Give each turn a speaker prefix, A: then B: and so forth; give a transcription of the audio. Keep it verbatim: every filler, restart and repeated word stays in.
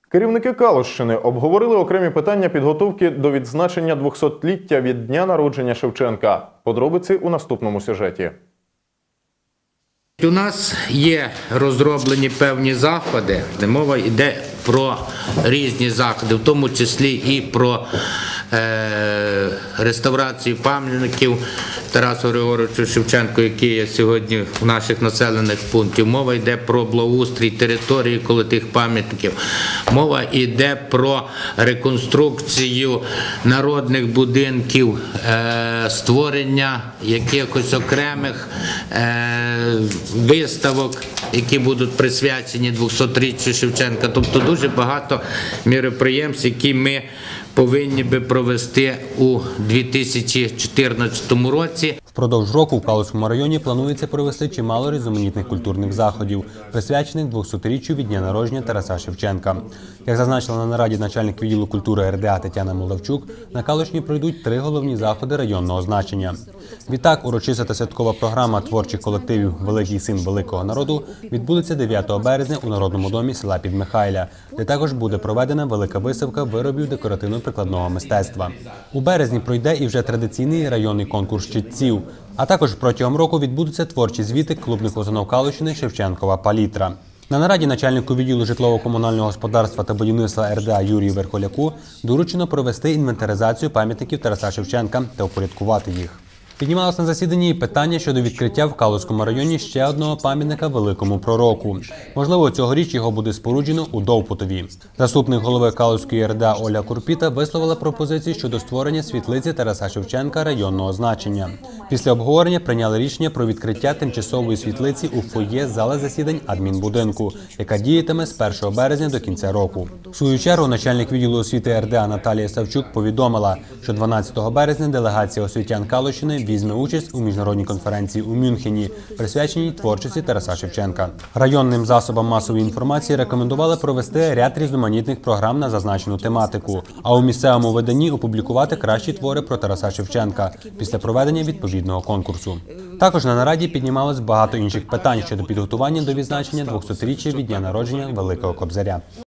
A: Керівники Калущини обговорили окремі питання підготовки до відзначення двохсотліття від дня народження Шевченка. Подробиці у наступному сюжеті.
B: У нас є розроблені певні заходи, де мова йде про різні заходи, в тому числі і про е, реставрацію пам'ятників Тарасу Григоровичу Шевченку, які є сьогодні в наших населених пунктах. Мова йде про благоустрій території коло тих пам'ятників. Мова йде про реконструкцію народних будинків, е, створення якихось окремих е, виставок, які будуть присвячені двохсотліттю Шевченка. Тобто дуже багато міроприємств, які ми повинні би провести у дві тисячі чотирнадцятому році.
C: Впродовж року в Калуському районі планується провести чимало різноманітних культурних заходів, присвячених двохсотліттю від дня народження Тараса Шевченка. Як зазначила на нараді начальник відділу культури ер де а Тетяна Молдавчук, на Калущині пройдуть три головні заходи районного значення. Відтак, урочиста та святкова програма творчих колективів «Великий син великого народу» відбудеться дев'ятого березня у Народному домі села Підмихайля, де також буде проведена велика виставка виробів декоративно-прикладного мистецтва. У березні пройде і вже традиційний районний конкурс читців, а також протягом року відбудуться творчі звіти клубних установ Калущини «Шевченкова палітра». На нараді начальнику відділу житлово-комунального господарства та будівництва ер де а Юрію Верхоляку доручено провести інвентаризацію пам'ятників Тараса Шевченка та упорядкувати їх. Піднімалось на засіданні і питання щодо відкриття в Калуському районі ще одного пам'ятника великому пророку. Можливо, цьогоріч його буде споруджено у Довпутові. Заступник голови Калуської ер де а Оля Курпіта висловила пропозиції щодо створення світлиці Тараса Шевченка районного значення. Після обговорення прийняли рішення про відкриття тимчасової світлиці у фоє зали засідань адмінбудинку, яка діятиме з першого березня до кінця року. В свою чергу начальник відділу освіти ер де а Наталія Савчук повідомила, що дванадцятого березня делегація освітян Калущини візьме участь у міжнародній конференції у Мюнхені, присвяченій творчості Тараса Шевченка. Районним засобам масової інформації рекомендували провести ряд різноманітних програм на зазначену тематику, а у місцевому виданні опублікувати кращі твори про Тараса Шевченка після проведення відповідного конкурсу. Також на нараді піднімалось багато інших питань щодо підготування до відзначення двохсотліття від дня народження Великого Кобзаря.